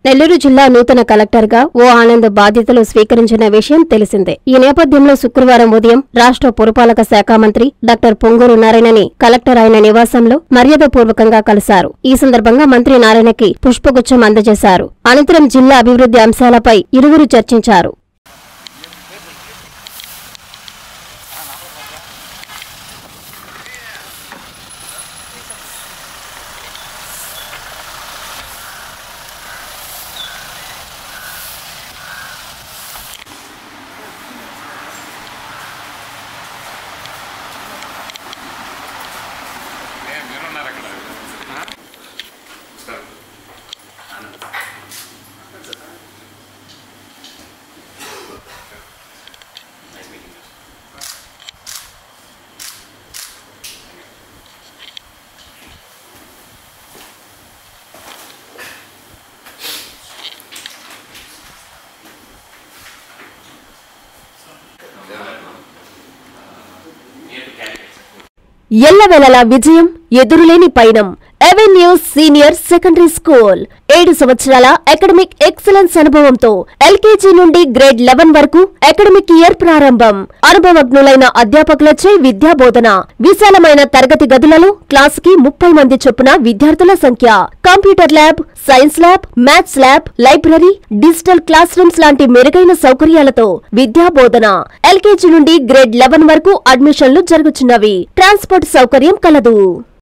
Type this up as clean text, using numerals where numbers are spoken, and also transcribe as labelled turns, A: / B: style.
A: నెల్లూరు జిల్లా నూతన కలెక్టర్గా ఓ ఆనంద్ బాధ్యతలు స్వీకరించిన విషయం తెలిసిందే. ఈ నేపథ్యంలో శుక్రవారం ఉదయం రాష్ట్ర పురపాలక శాఖ మంత్రి డాక్టర్ పొంగూరు నారాయణని కలెక్టర్ ఆయన నివాసంలో మర్యాదపూర్వకంగా కలిశారు. ఈ సందర్భంగా మంత్రి నారాయణకి పుష్పగుచ్చం అందజేశారు. అనంతరం జిల్లా అభివృద్ధి అంశాలపై ఇరువురు చర్చించారు. ఎల్లవేళలా విజయం, ఎదురులేని పయనం. అవెన్యూ సీనియర్ సెకండరీ స్కూల్ 7 సంవత్సరాల అకాడమిక్ ఎక్సలెన్స్ అనుభవంతో ఎల్కేజీ నుండి గ్రేడ్ 11 వరకు అకాడమిక్ ఇయర్ ప్రారంభం. అనుభవజ్ఞులైన అధ్యాపకులచే విద్యాబోధన. విశాలమైన తరగతి గదులలో క్లాసుకి 30 మంది చొప్పున విద్యార్థుల సంఖ్య. Computer lab, science lab, maths lab, library, digital class rooms లాంటి మెరుగైన సౌకర్యాలతో విద్యాబోధన. ఎల్కేజీ నుండి గ్రేడ్ 11 వరకు అడ్మిషన్లు జరుగుతున్నవి. ట్రాన్స్పోర్ట్ సౌకర్యం కలదు.